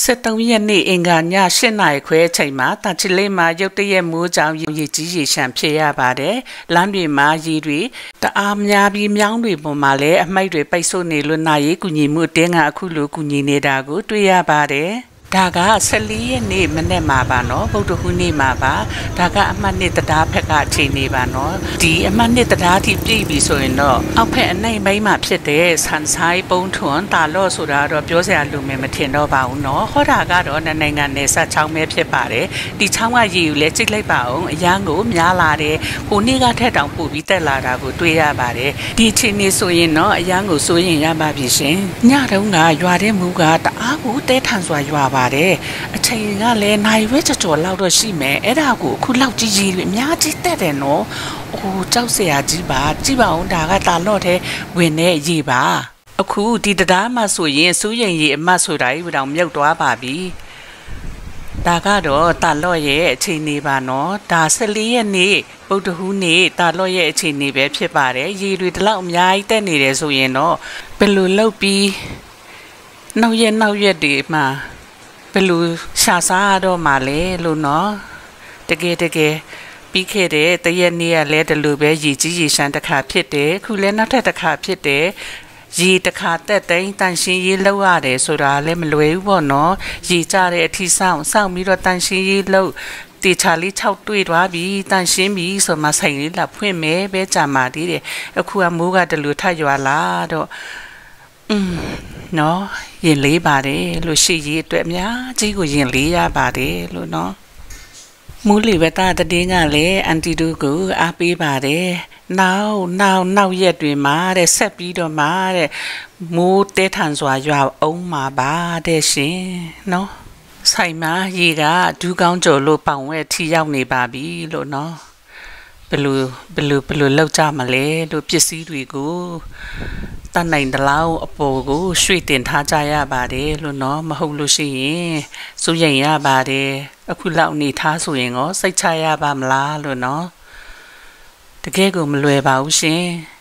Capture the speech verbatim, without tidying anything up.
စစ်တုံးရက်နေ့အင်္ဂါည၈နာရီခွဲအချိန်မှာတာချီလိတ်မှာရုတ်တရက်မိုးကြောင်ရေကြီးရေရှမ်းဖြစ်ရပါတယ်။လမ်းတွေမှာရေတွေတအားများပြီးမြောင်းတွေပေါ်မှာလည်းအမိုက်တွေပိတ်ဆို့နေလို့နိုင်ရေးကူညီမှုအတင်းကအခုလိုကူညီနေတာကိုတွေ့ရပါတယ်။ဒါက၁၄ရက်နေ့မနေ့မှာပါနော်ဗုဒ္ဓဟူးနေ့မှာပါဒါကအမှတ်နှစ်တရားဖက်ကအခြေအနေပါနော်ဒီအမှတ်နှစ်တရားထိပြည့်ပြီဆိုရင်တော့အောက်ဖက်အနိုင်ပိုင်းမှာဖြစ်တဲ့ဆန်ဆိုင်ပုံထွန်းတာလော့ဆိုတာတော့ပြောစရာလိုမယ်မထင်တော့ပါဘူးနော်ဟောတာကတော့နိုင်ငံနယ်စပ်ချောင်းပဲဖြစ်ပါတယ်ဒီချောင်းကရေကိုလည်းကြိတ်လိုက်ပါအောင်အရန်ကိုများလာတယ်ဟိုနေ့ကထက်တောင်ပိုပြီးတက်လာတာကိုတွေ့ရပါတယ်ဒီအချိန်នេះဆိုရင်တော့အရန်ကိုစိုးရင်ရပါပြီရှင်ညတုန်းကရွာတဲ့မူကတအားကိုတဲထန်စွာရွာပါတယ်အချိန်ကလည်းနိုင်ဝဲကြော်ကြော်လောက်တော့ရှိမယ်အဲ့ဒါကိုအခုလောက်ကြီးကြီးအများကြီးတက်တယ်နော်အိုးကြောက်စရာကြီးပါကြည့်ပါဦးဒါကတာလော့တဲ့ဝင်တဲ့ရေပါအခုဒီတရားမှဆိုရင်စူးရင်ရေအမတ်ဆိုတာကြီးတောင်မြုပ်သွားပါပြီဒါကတော့တာလော့ရဲ့အချိန်နေပါနော်ဒါ၁၄ရက်နေ့ဗုဒ္ဓဟူးနေ့တာလော့ရဲ့အချိန်နေပဲဖြစ်ပါတယ်ရေတွေတလောက်အများကြီးတက်နေတယ်ဆိုရင်တော့ဘယ်လိုလုပ်ပြီးနောက်ရက်နောက်ရက်တွေမှာဘယ်လိုရှာစားတော့မှလဲလို့နော်တကယ်တကယ်ပြီးခဲ့တဲ့တရက်နေ့ကလည်းဒီလိုပဲရေကြီးရေရှမ်းတစ်ခါဖြစ်တယ်ခုလည်းနောက်ထပ်တစ်ခါဖြစ်တယ်ရေတစ်ခါတက်တိုင်းတန်ရှင်းရေးလောက်ရတယ်ဆိုတာလည်းမလွယ်ဘူးပေါ့နော်ရေကြတဲ့အထီးဆောင်စောင့်ပြီးတော့တန်ရှင်းရေးလောက်တေချာလေး၆တွေ့သွားပြီတန်ရှင်းပြီဆိုမှဆိုင်လေးလာဖွင့်မယ်ပဲကြာမှသေးတယ်အခုကမိုးကတလူထရွာလာတော့อืมနော်ရင်လေးပါတယ်လို့ရှိရေးအတွက်အများကြီးကိုရင်လေးရပါတယ်လို့နော်မူလီဝတ္တတည်င်းကလည်းအန်တီတို့ကိုအားပေးပါတယ်နောက်နောက်နောက်ရက်တွေမှာတဲ့ဆက်ပြီးတော့မှာတဲ့မိုးတဲထန်စွာရွာအောင်မှာပါတဲ့ရှင်နော်ဆိုင်မှာရေကဒူးကောင်းကျော်လို့ပောင်ဝဲထီရောက်နေပါပြီလို့နော်ဘယ်လိုဘယ်လိုဘယ်လိုလောက်ကြမလဲလို့ပစ္စည်းတွေကိုတန်နိုင်တလောက်အပေါ်ကိုရွှေ့တင်ထားကြရပါတယ်လို့နော်မဟုတ်လို့ရှိရင်စိုးရိမ်ရပါတယ်အခုလောက်နေထားဆိုရင်ရောစိတ်ချရပါမလားလို့နော်တကယ်ကိုမလွယ်ပါဘူးရှင်